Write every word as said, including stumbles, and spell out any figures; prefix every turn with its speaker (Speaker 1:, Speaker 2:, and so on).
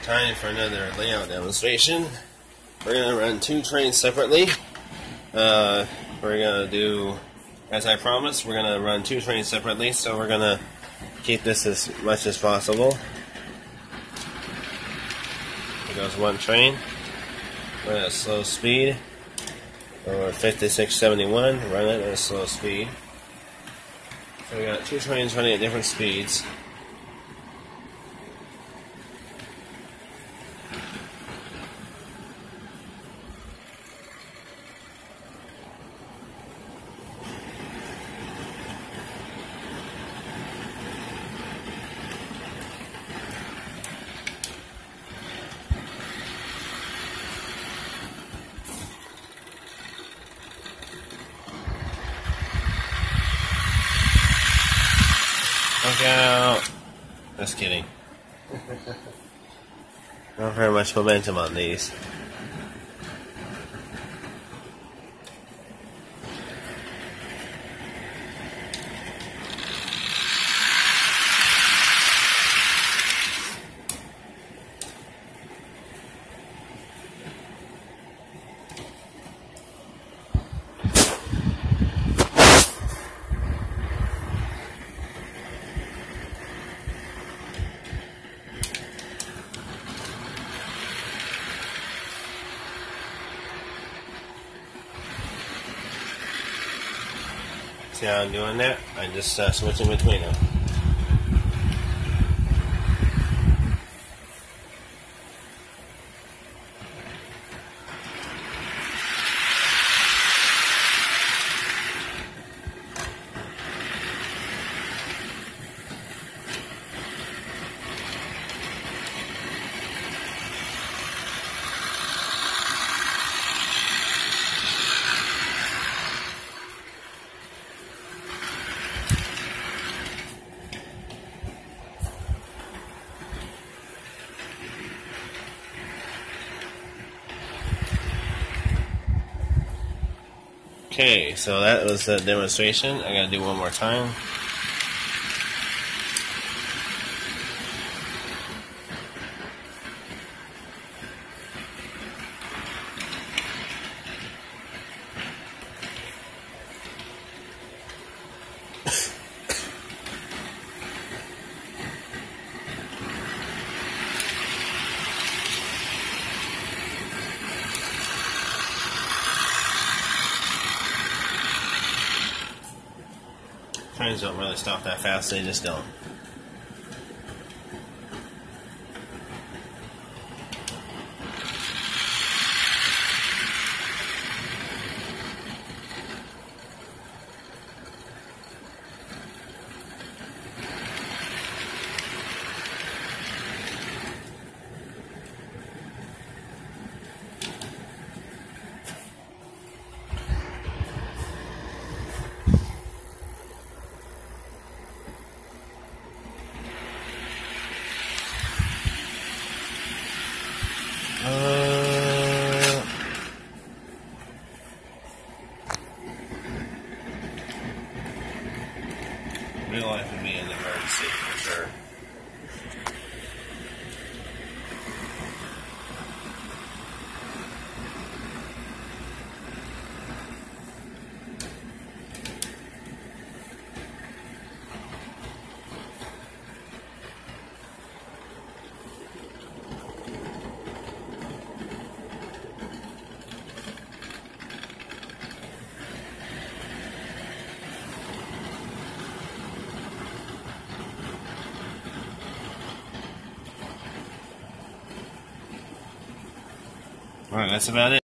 Speaker 1: Time for another layout demonstration. We're going to run two trains separately. Uh, we're going to do, as I promised, we're going to run two trains separately, so we're going to keep this as much as possible. Here goes one train. Run at slow speed. Or fifty-six seventy-one, run it at a slow speed. So we got two trains running at different speeds. Look out! Just kidding. Not very much momentum on these. See how I'm doing that? I'm just uh, switching between them. Okay, so that was the demonstration. I gotta do one more time. Trains don't really stop that fast, they just don't. Uh, real life would be an emergency for sure. Alright, that's about it.